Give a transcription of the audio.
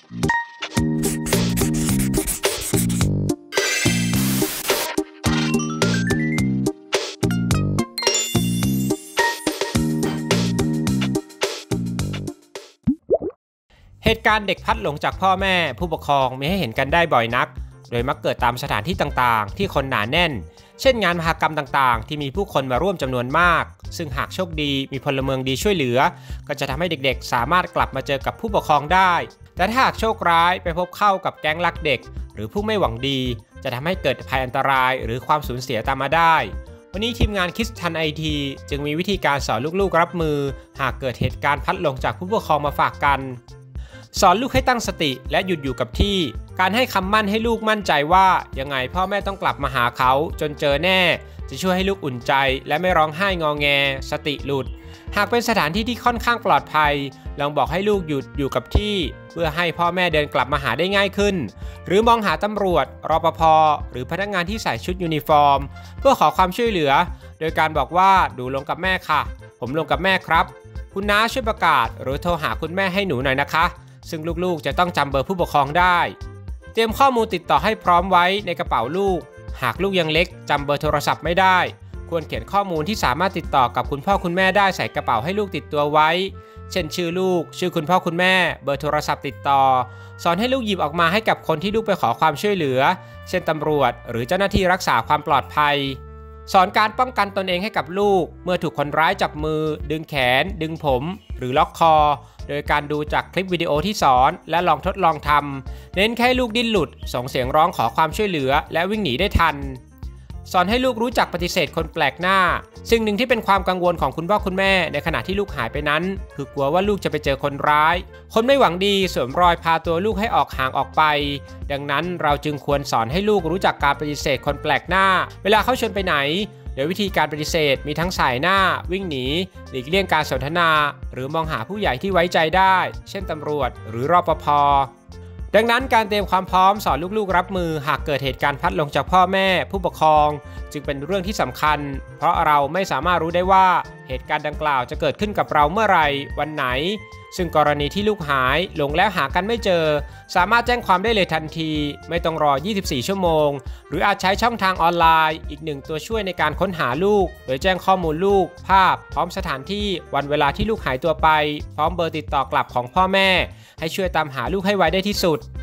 เหตุการณ์เด็กพลัดหลงจากพ่อแม่ผู้ปกครองมีให้เห็นกันได้บ่อยนักโดยมักเกิดตามสถานที่ต่างๆที่คนหนาแน่นเช่นงานมหกรรมต่างๆที่มีผู้คนมาร่วมจำนวนมากซึ่งหากโชคดีมีพลเมืองดีช่วยเหลือก็จะทำให้เด็กๆสามารถกลับมาเจอกับผู้ปกครองได้แต่ถ้าหากโชคร้ายไปพบเข้ากับแก๊งลักเด็กหรือผู้ไม่หวังดีจะทำให้เกิดภัยอันตรายหรือความสูญเสียตามมาได้วันนี้ทีมงานคิดทันไอทีจึงมีวิธีการสอนลูกๆรับมือหากเกิดเหตุการณ์พลัดหลงจากผู้ปกครองมาฝากกันสอนลูกให้ตั้งสติและหยุดอยู่กับที่การให้คำมั่นให้ลูกมั่นใจว่ายังไงพ่อแม่ต้องกลับมาหาเขาจนเจอแน่จะช่วยให้ลูกอุ่นใจและไม่ร้องไห้งอแงสติหลุดหากเป็นสถานที่ที่ค่อนข้างปลอดภัยลองบอกให้ลูกหยุดอยู่กับที่เพื่อให้พ่อแม่เดินกลับมาหาได้ง่ายขึ้นหรือมองหาตำรวจรปภ.หรือพนักงานที่ใส่ชุดยูนิฟอร์มเพื่อขอความช่วยเหลือโดยการบอกว่าดูลงกับแม่ค่ะผมลงกับแม่ครับคุณน้าช่วยประกาศหรือโทรหาคุณแม่ให้หนูหน่อยนะคะซึ่งลูกๆจะต้องจำเบอร์ผู้ปกครองได้เตรียมข้อมูลติดต่อให้พร้อมไว้ในกระเป๋าลูกหากลูกยังเล็กจำเบอร์โทรศัพท์ไม่ได้ควรเขียนข้อมูลที่สามารถติดต่อกับคุณพ่อคุณแม่ได้ใส่กระเป๋าให้ลูกติดตัวไว้เช่นชื่อลูกชื่อคุณพ่อคุณแม่เบอร์โทรศัพท์ติดต่อสอนให้ลูกหยิบออกมาให้กับคนที่ลูกไปขอความช่วยเหลือเช่นตำรวจหรือเจ้าหน้าที่รักษาความปลอดภัยสอนการป้องกันตนเองให้กับลูกเมื่อถูกคนร้ายจับมือดึงแขนดึงผมหรือล็อกคอโดยการดูจากคลิปวิดีโอที่สอนและลองทดลองทำเน้นแค่ลูกดิ้นหลุดส่งเสียงร้องขอความช่วยเหลือและวิ่งหนีได้ทันสอนให้ลูกรู้จักปฏิเสธคนแปลกหน้าสิ่งหนึ่งที่เป็นความกังวลของคุณพ่อคุณแม่ในขณะที่ลูกหายไปนั้นคือกลัวว่าลูกจะไปเจอคนร้ายคนไม่หวังดีสวมรอยพาตัวลูกให้ออกห่างออกไปดังนั้นเราจึงควรสอนให้ลูกรู้จักการปฏิเสธคนแปลกหน้าเวลาเขาชวนไปไหนโดยวิธีการปฏิเสธมีทั้งสายหน้าวิ่งหนีหลีกเลี่ยงการสนทนาหรือมองหาผู้ใหญ่ที่ไว้ใจได้เช่นตำรวจหรือรปภ.ดังนั้นการเตรียมความพร้อมสอนลูกๆรับมือหากเกิดเหตุการณ์พลัดหลงจากพ่อแม่ผู้ปกครองจึงเป็นเรื่องที่สำคัญเพราะเราไม่สามารถรู้ได้ว่าเหตุการณ์ดังกล่าวจะเกิดขึ้นกับเราเมื่อไหร่วันไหนซึ่งกรณีที่ลูกหายหลงแล้วหากันไม่เจอสามารถแจ้งความได้เลยทันทีไม่ต้องรอ24ชั่วโมงหรืออาจใช้ช่องทางออนไลน์อีกหนึ่งตัวช่วยในการค้นหาลูกโดยแจ้งข้อมูลลูกภาพพร้อมสถานที่วันเวลาที่ลูกหายตัวไปพร้อมเบอร์ติดต่อกลับของพ่อแม่ให้ช่วยตามหาลูกให้ไวได้ที่สุด